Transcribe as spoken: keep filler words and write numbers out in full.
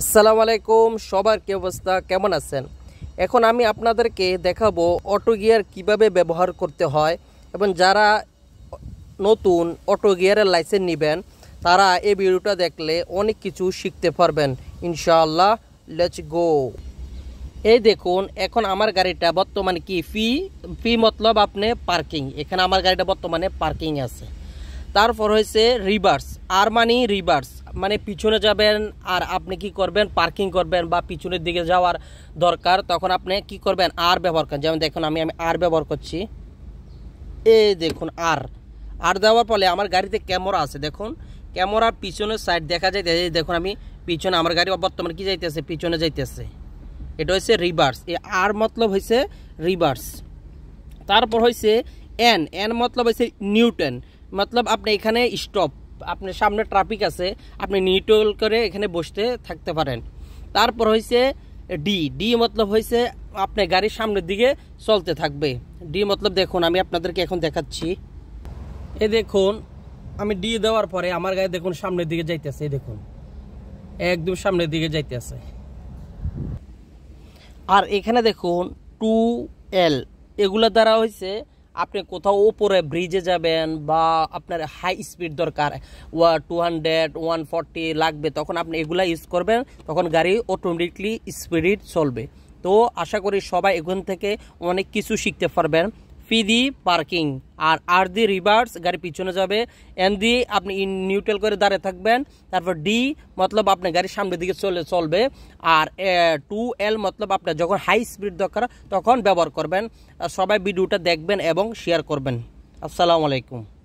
আসসালামু আলাইকুম, সবার কি অবস্থা, কেমন আছেন? এখন আমি আপনাদেরকে দেখাবো অটো গিয়ার কিভাবে ব্যবহার করতে হয় এবং যারা নতুন অটো গিয়ারের লাইসেন্স নেবেন তারা এই ভিডিওটা দেখলে অনেক কিছু শিখতে পারবেন ইনশাআল্লাহ। Let's go. এই দেখুন, এখন আমার গাড়িটা বর্তমানে কি ফি ফি মতলব আপনি পার্কিং, এখানে আমার গাড়িটা বর্তমানে পার্কিং আছে। তারপর হয়েছে রিভার্স, আর মানে রিভার্স মানে পিছনে যাবেন আর আপনি কি করবেন, পার্কিং করবেন বা পিছনের দিকে যাওয়ার দরকার, তখন আপনি কি করবেন, আর ব্যবহার করেন। যেমন দেখুন আমি আমি আর ব্যবহার করছি। এই দেখুন আর আর দেওয়ার ফলে আমার গাড়িতে ক্যামেরা আছে, দেখুন ক্যামেরার পিছনের সাইড দেখা যায়। দেখুন আমি পিছনে আমার গাড়ি বর্তমানে কি যাইতেছে, পিছনে যাইতেছে। এটা হচ্ছে রিভার্স, এ আর মতলব হয়েছে রিভার্স। তারপর হয়েছে এন এন মতলব হয়েছে নিউটন, মতলব আপনি এখানে স্টপ, আপনার সামনে ট্রাফিক আছে, আপনি নিউট্রাল করে এখানে বসতে থাকতে পারেন। তারপর হয়েছে ডি ডি মতলব হয়েছে আপনি গাড়ির সামনের দিকে চলতে থাকবে। ডি মতলব দেখুন আমি আপনাদেরকে এখন দেখাচ্ছি। এ দেখুন আমি ডি দেওয়ার পরে আমার গাড়ি দেখুন সামনের দিকে যাইতেছে, দেখুন একদম সামনের দিকে যাইতেছে। আর এখানে দেখুন টু এল, এগুলো দ্বারা হয়েছে আপনি কোথাও ওপরে ব্রিজে যাবেন বা আপনার হাই স্পিড দরকার, ওয়া টু হান্ড্রেড ওয়ান ফর্টি লাগবে, তখন আপনি এগুলা ইউজ করবেন, তখন গাড়ি অটোমেটিকলি স্পিড চলবে। তো আশা করি সবাই এখান থেকে অনেক কিছু শিখতে পারবেন। পি দি পার্কিং, আর আর দি রিভার্স, গাড়ি পিছনে যাবে। এন দি আপনি নিউট্রাল করে দাঁড়িয়ে থাকবেন। তারপর ডি মতলব আপনার গাড়ির সামনের দিকে চলে চলবে। আর টু এল মতলব আপনার যখন হাই স্পিড দরকার তখন ব্যবহার করবেন। সবাই ভিডিওটা দেখবেন এবং শেয়ার করবেন। আসসালামু আলাইকুম।